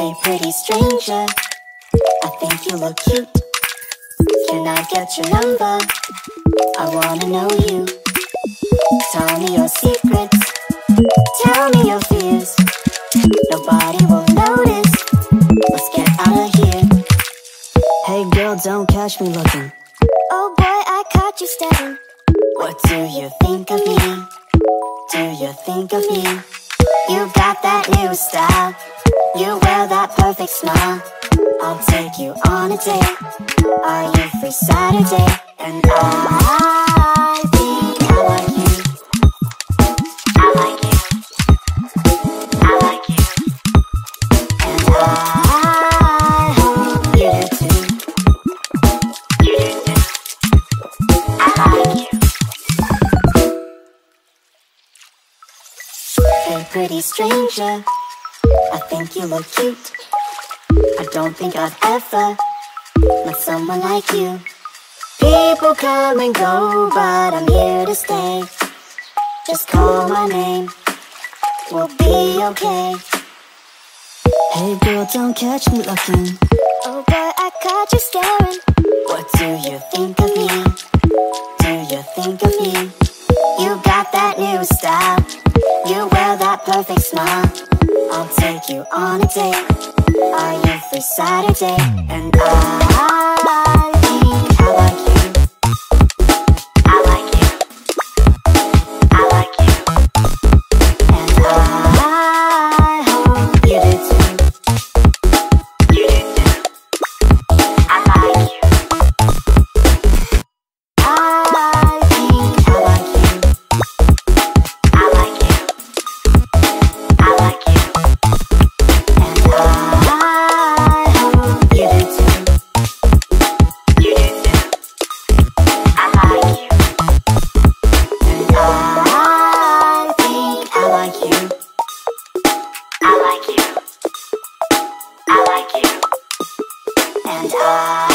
Hey pretty stranger, I think you look cute. Can I get your number? I wanna know you. Tell me your secrets, tell me your fears. Nobody will notice, let's get out of here. Hey girl, don't catch me looking. Oh boy, I caught you staring. What do you think of me? Do you think of me? You got that new style, you wear that perfect smile. I'll take you on a date. Are you free Saturday? And I think I like you. I like you. I like you. And I hope you do too. You do too. I like you. Hey pretty stranger, I think you look cute. I don't think I've ever met someone like you. People come and go, but I'm here to stay. Just call my name, we'll be okay. Hey girl, don't catch me looking. Oh boy, I caught you staring. What do you think of me? Do you think of me? You got that new style, you wear that perfect smile. I'll take you on a date. Are you free Saturday? And I think I like you. I like you. I like you. And I hope you do too. You do too. I like you. I think I like you. I like you. I like you. And I hope you do too. You do too. I like you. And I think I like you. I like you. I like you. And I